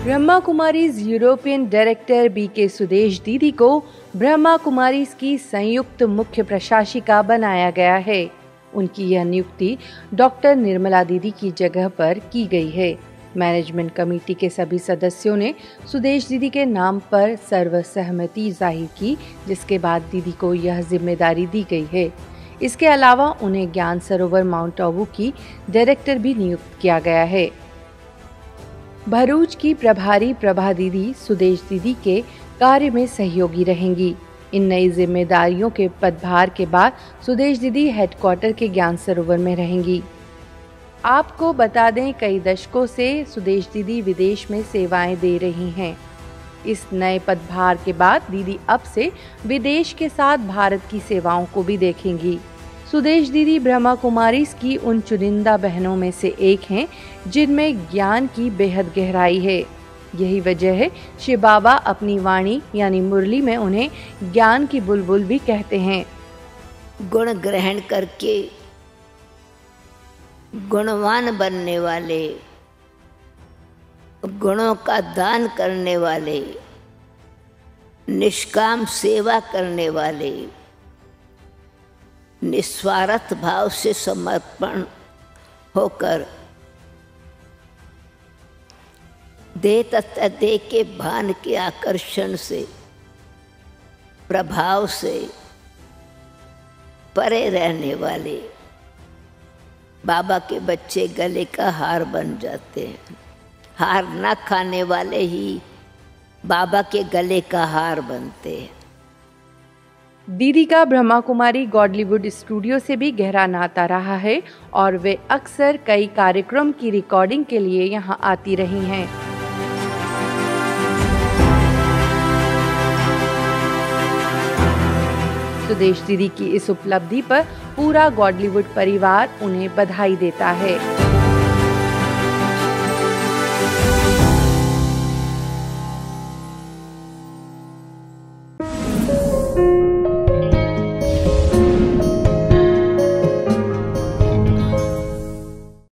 Brahma Kumaris European director BK Sudesh Didi को ब्रह्मा कुमारीज की संयुक्त मुख्य प्रशासिका बनाया गया है। उनकी यह नियुक्ति डॉक्टर निर्मला दीदी की जगह पर की गई है। मैनेजमेंट कमेटी के सभी सदस्यों ने सुदेश दीदी के नाम पर सर्वसहमति जाहिर की, जिसके बाद दीदी को यह जिम्मेदारी दी गई है। इसके अलावा उन्हें ज्ञान सरोवर माउंट आबू की डायरेक्टर भी नियुक्त किया गया है। भरूच की प्रभारी प्रभा दीदी सुदेश दीदी के कार्य में सहयोगी रहेंगी। इन नई जिम्मेदारियों के पदभार के बाद सुदेश दीदी हेडक्वार्टर के ज्ञान सरोवर में रहेंगी। आपको बता दें, कई दशकों से सुदेश दीदी विदेश में सेवाएं दे रही हैं। इस नए पदभार के बाद दीदी अब से विदेश के साथ भारत की सेवाओं को भी देखेंगी। सुदेश दीदी ब्रह्मा कुमारीज की उन चुनिंदा बहनों में से एक हैं जिनमें ज्ञान की बेहद गहराई है। यही वजह है शिव बाबा अपनी वाणी यानी मुरली में उन्हें ज्ञान की बुलबुल भी कहते हैं। गुण ग्रहण करके गुणवान बनने वाले, गुणों का दान करने वाले, निष्काम सेवा करने वाले, निस्वार्थ भाव से समर्पण होकर दे तथा दे के भान के आकर्षण से, प्रभाव से परे रहने वाले बाबा के बच्चे गले का हार बन जाते हैं। हार ना खाने वाले ही बाबा के गले का हार बनते हैं। दीदी का ब्रह्मा कुमारी गॉडलीवुड स्टूडियो से भी गहरा नाता रहा है और वे अक्सर कई कार्यक्रम की रिकॉर्डिंग के लिए यहां आती रही हैं। सुदेश दीदी की इस उपलब्धि पर पूरा गॉडलीवुड परिवार उन्हें बधाई देता है।